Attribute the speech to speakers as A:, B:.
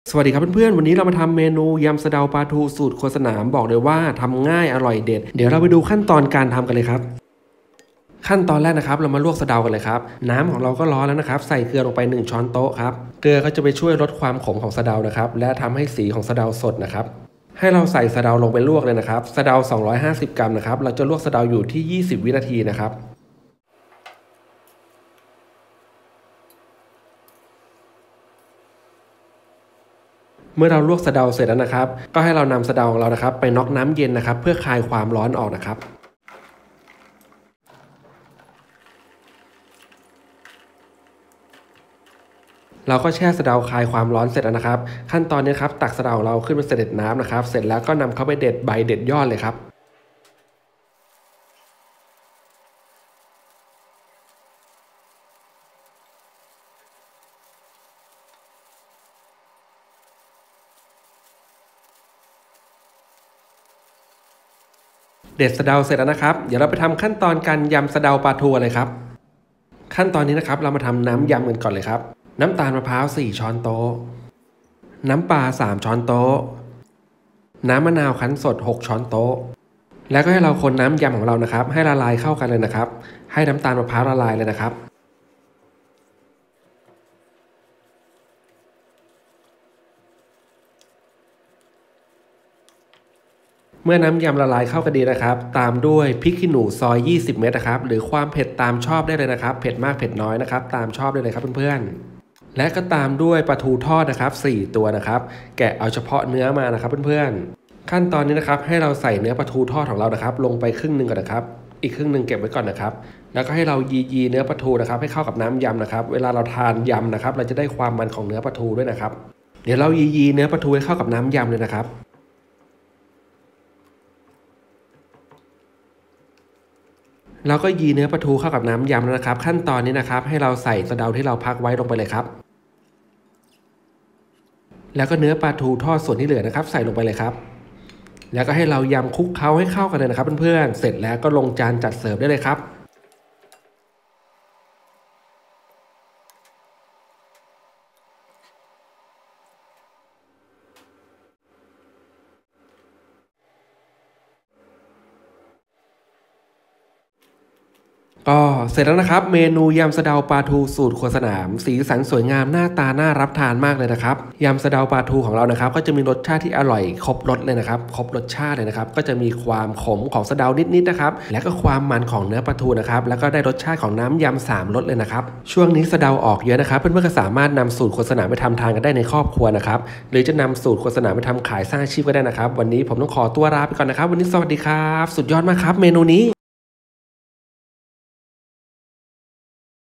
A: สวัสดีครับเพื่อนๆวันนี้เรามาทำเมนูยำสะเดาปลาทูสูตรครัวสนามบอกเลยว่าทำง่ายอร่อยเด็ดเดี๋ยวเราไปดูขั้นตอนการทำกันเลยครับขั้นตอนแรกนะครับเรามาลวกสะเดากันเลยครับน้ำของเราก็ร้อนแล้วนะครับใส่เกลือลงไป1ช้อนโต๊ะครับเกลือก็จะไปช่วยลดความขมของสะเดานะครับและทำให้สีของสะเดาสดนะครับให้เราใส่สะเดาลงไปลวกเลยนะครับสะเดา250 กรัมนะครับเราจะลวกสะเดาอยู่ที่20 วินาทีนะครับเมื่อเราลวกสะเดาเสร็จแล้วนะครับก็ให้เรานำสะเดาของเรานะครับไปน็อกน้ำเย็นนะครับเพื่อคลายความร้อนออกนะครับเราก็แช่สะเดาคลายความร้อนเสร็จแล้วนะครับขั้นตอนนี้ครับตักสะเดาเราขึ้นไปเสด็จน้ำนะครับเสร็จแล้วก็นำเข้าไปเด็ดใบเด็ดยอดเลยครับเด็ดสะเดาเสร็จแล้วนะครับเดี๋ยวเราไปทำขั้นตอนการยำสะเดาปลาทูเลยครับขั้นตอนนี้นะครับเรามาทำน้ำยำกันก่อนเลยครับน้ำตาลมะพร้าว4ช้อนโต๊ะน้ำปลา3ช้อนโต๊ะน้ำมะนาวคั้นสด6ช้อนโต๊ะแล้วก็ให้เราคนน้ำยำของเรานะครับให้ละลายเข้ากันเลยนะครับให้น้ำตาลมะพร้าวละลายเลยนะครับเมื่อน้ำยำละลายเข้ากันดีนะครับตามด้วยพริกขี้หนูซอย20 เม็ดนะครับหรือความเผ็ดตามชอบได้เลยนะครับเผ็ดมากเผ็ดน้อยนะครับตามชอบได้เลยครับเพื่อนๆและก็ตามด้วยปลาทูทอดนะครับ4ตัวนะครับแกะเอาเฉพาะเนื้อมานะครับเพื่อนๆขั้นตอนนี้นะครับให้เราใส่เนื้อปลาทูทอดของเรานะครับลงไปครึ่งหนึ่งก่อนนะครับอีกครึ่งหนึ่งเก็บไว้ก่อนนะครับแล้วก็ให้เรายีเนื้อปลาทูนะครับให้เข้ากับน้ำยำนะครับเวลาเราทานยำนะครับเราจะได้ความมันของเนื้อปลาทูด้วยนะครับเดี๋ยวเรายีเนื้อปลาทูให้เข้ากับน้ำยำเลยนะครับเราก็ยีเนื้อปลาทูเข้ากับน้ำยำแล้วนะครับขั้นตอนนี้นะครับให้เราใส่สะเดาที่เราพักไว้ลงไปเลยครับแล้วก็เนื้อปลาทูทอดส่วนที่เหลือนะครับใส่ลงไปเลยครับแล้วก็ให้เรายำคลุกเคล้าให้เข้ากันเลยนะครับเพื่อนๆเสร็จแล้วก็ลงจานจัดเสิร์ฟได้เลยครับ ก็เสร็จแล้วนะครับเมนูยำสะเดาปลาทูสูตรครัวสนามสีสันสวยงามหน้าตาน่ารับทานมากเลยนะครับยำสะเดาปลาทูของเรานะครับก็จะมีรสชาติที่อร่อยครบรสเลยนะครับครบรสชาติเลยนะครับก็จะมีความขมของสะเดานิดๆนะครับและก็ความมันของเนื้อปลาทูนะครับแล้วก็ได้รสชาติของน้ำยำ3 รสเลยนะครับช่วงนี้สะเดาออกเยอะนะครับเพื่อนๆก็สามารถนำสูตรครัวสนามไปทำทานกันได้ในครอบครัวนะครับหรือจะนำสูตรครัวสนามไปทำขายสร้างอาชีพก็ได้นะครับวันนี้ผมต้องขอตัวลาไปก่อนนะครับวันนี้สวัสดีครับสุดยอดมากครับเมนูนี้